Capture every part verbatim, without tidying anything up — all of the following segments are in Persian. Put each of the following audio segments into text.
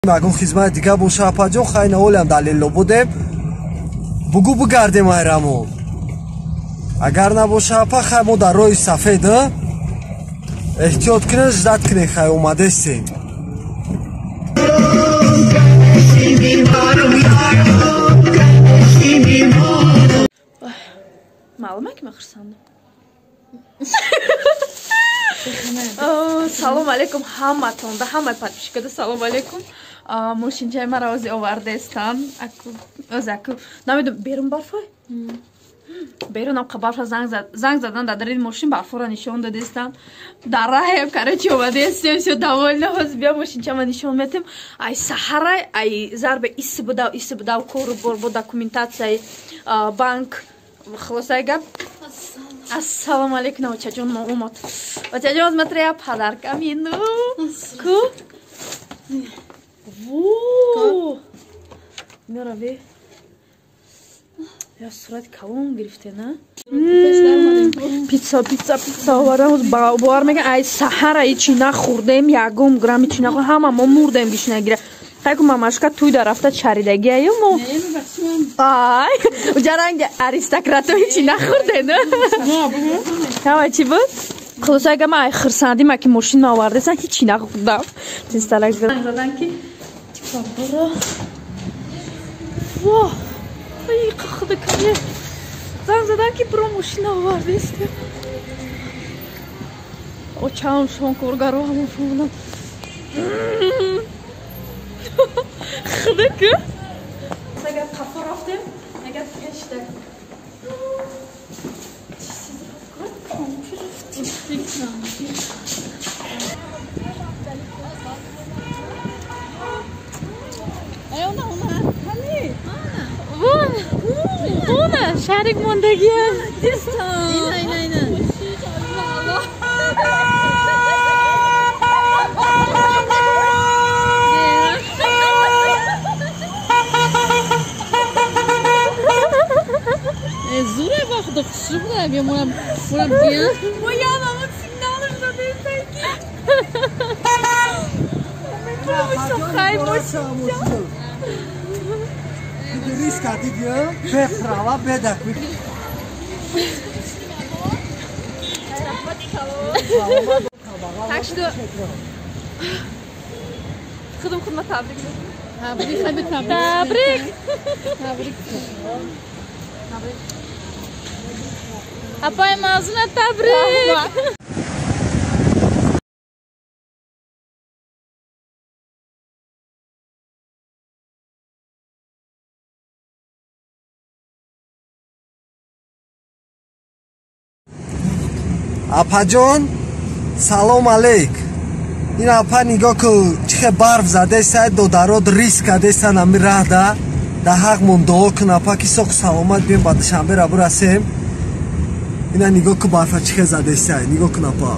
Магун хизмат дига боша апаҷон хайна олам далелло будем бугу бигардем айрамо агар набоша апа хай мо дар роҳи сафед эҳтиёт кунед зад кунед хай омадестем маълума ки ман хурсандам. салом алейкум ҳаматон да ҳамаи подписчикода салом алейкум. Мошинҷаи маро ози овардестан аку ози аку намедонам берун барфой берунам барфа занг задан дар дари мошин барфора нишон дадестан дар раҳем карачи омадестем все довольно ҳоз бия мошинчама нишон метем ай саҳарай ай зарбе иси будав иси будав кору бор бо документатсияи банк хулосаи гап. Ассалому алейкум очаҷон маълумот очаҷон смотри я подаркам ину ку во мера бе я сурати калон гирифте на пицца пицца пицца овардам бовар меган ай саҳара ичи нахӯрдем ягум грамм ичи нахӯрдем ҳама мо мурдем гишнагира хайку мамашка туйда рафта чаридагиаю мо ай ҷаранги аристократу ичи нахӯрдену ҳама чӣ буд хулосаи ма ай хирсанди ма ки мошин овардесан ҳичи нахӯрдам тинсталак задан ки бро во ай қахда кане занг задан ки бро мошин овардестем очаам шон коргароҳамон фунам худак агар қафо рафтем агар пешта ona şerik mondagi ina ina ina zure baktık şurada bir mora mora diye o ya mama signalını da sanki ben çok kaybolmuş riska diyor be prava be da tak что خدم خدمة تبريك تبريك خدمة تبريك تبريك апай мазуна табрик апаҷон салом алейк ин апа нигоҳ ку чихе барф задеса додарод риск кадеса нами раҳда да ҳақ мондоо кун апа ки соқу саломат бием ба душанбе ра бурасем ина нигоҳ ку барфа чихе задеса нигоҳ кун апа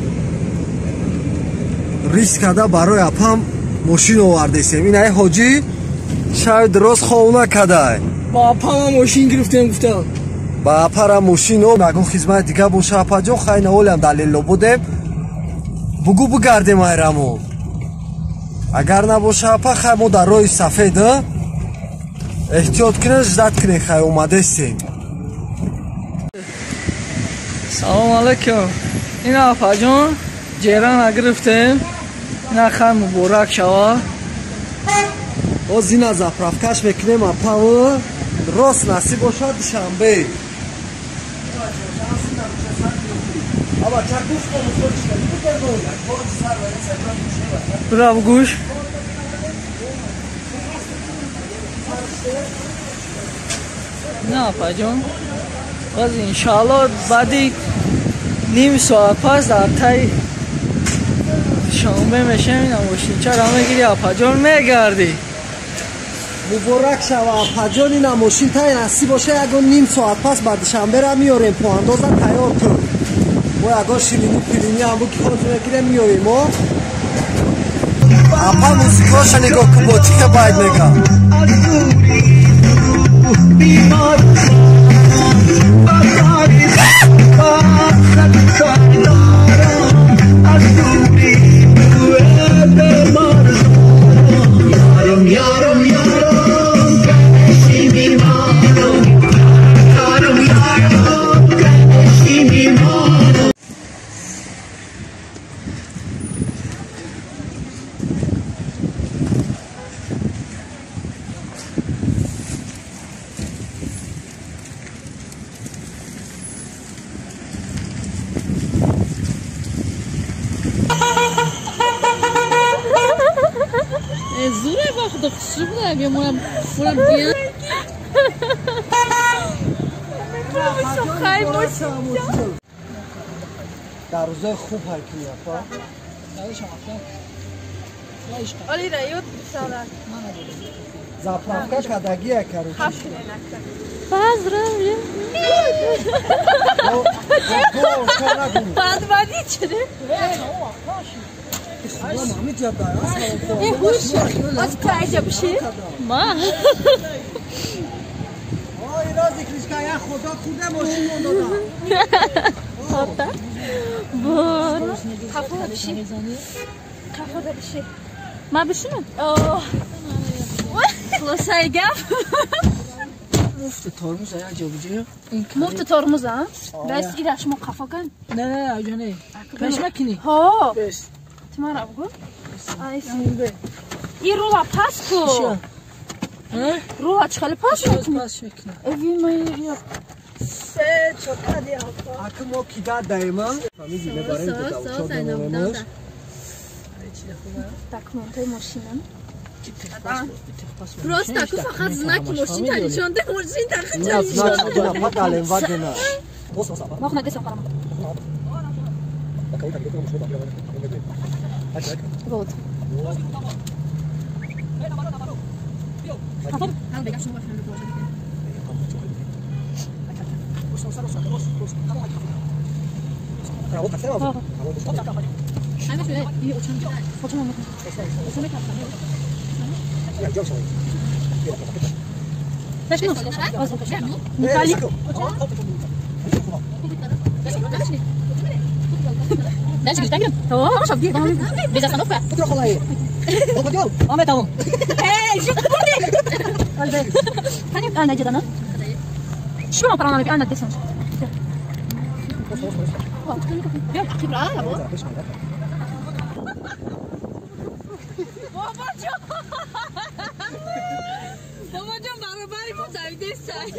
риск када барои апам мошин овардесем инаи ҳоҷӣ шави дроз ховна кадай ба апама мошин гирифтем гуфтам ба апара мошин о магун хизмат дига боша апаҷон хайна олам далелло будем бугу бигардем айрамо агар набоша апа хай мо дар роҳи сафед эҳтиёт кунед зад кунед хай омадестем салом алейкум ина апаҷон ҷерана гирифтем ина хай муборак шава оз ина заправкаш мекунем апао рост насиб бошад душанбе бирав гӯш на апаҷон боз иншоалло баъди ним соат пас дар таи шонбе мешавем ина мошинчаро мегири апаҷон мегардӣ муборак шава апаҷон ина мошин таи насиб боша ягон ним соат пас ба душанбера миёрем поандоза тайёр кун мо ягон ширини пилини ҳамбу ки ҳозир мегирем миёрем о апа музикоша нигоҳ кун бо чихе байд мегам زوره با خدا خشی بودم یا مورم مورم بیان خیلی باش در روزای خوب حرکی اپا آلی رایوت بسالن زپلافکا کدگی اکرو خفت نکتر باز رو بعد بعدی چره؟ ای هوش از کجا بشی؟ ما آی رازی کریشکا یا خدا کوده ماشین دادم خاطر بار خفت بشی خفت بشی ما بشینم اوه خلاصه گف مفت ترمز یا جوجه مفت ترمز ها؟ بس ایرش ما خفا کن نه نه اجانه پیش مکنی ها بس تمارا بگو این رولا پس کو رولا چخالی پس شکنی پاس شکنی اوی مایی سه چکا دی اپا اکو ما کیدا دایما فامیلی ببریم که داوچو دنمش tak montaj ماشینم راست تاکو فقط زنک ماشین تاری چونده ماشین تاکو نه نه نه نه پاکالم وادنا ما خنا دسم قرام بود خطر هم بگم شما خنا همه شده یه اوچان اوچان میکنه اوچان میکنه باش نو باز باش نکالی داش گفتم تو ما شو بدي بيزا صنوفه بتروح والله هو اليوم ما تمام ايه شو قلبي ثاني انا جد انا شو ما برانا بي انا دسم يا خبره يا بابا بابا جو بابا جو برابری مو زایده سای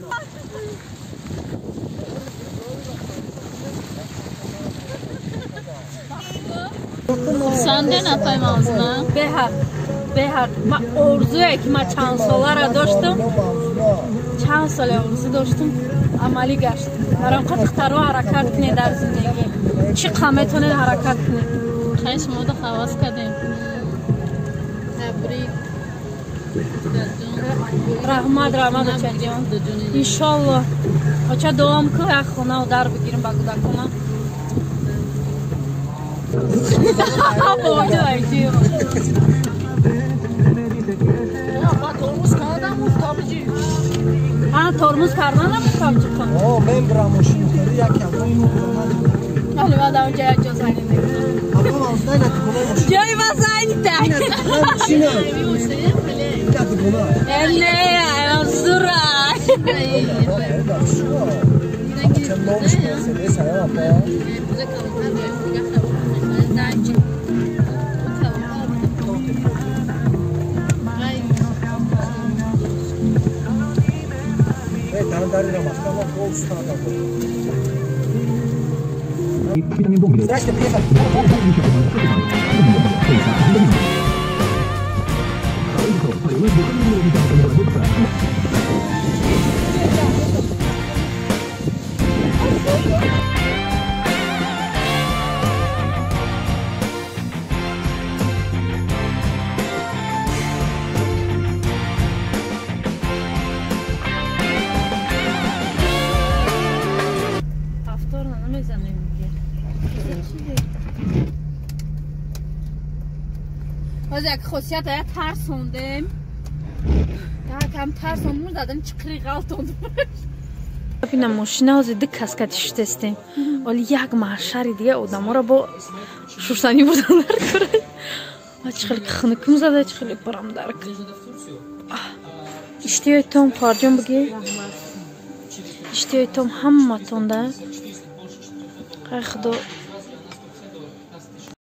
سنده نپایم آزنا به حق به حق ما ارزویی که ما چند ساله را داشتم چند سال ارزو داشتم عملی گشت برام قد اختراع حرکت کنی در زندگی چی قامتونه حرکت کنی خیلی شما دا خواست کردیم تبریک رحمت رحمت بچه جان انشالله بچه دوام که یک خونه و در بگیریم بگو در کنم بابا ایدی ها ترمز کردن نمی‌کنم چیکار اوه من برام ماشین خری یکم حالا بعد اونجا جا زنی نمی‌کنم اما اصلا نتونم جای واسه تای ماشین یاد بنا نه زورا چند نوش مرسدس ها اپا Dare la mascala posta da qui también bombe. Gracias, pieza. باز یک خاصیت های ترسوندم یک هم ترسوندم دادم چکری غلطوندم ببینم ماشین ها زیده کسکت شدستیم ولی یک محشر دیگه آدم را با شورسانی بودن در کرد چخیلی که خنکم زده چخیلی برام درک اشتیای توم پارجان بگی اشتیای توم همه تونده خیلی خدا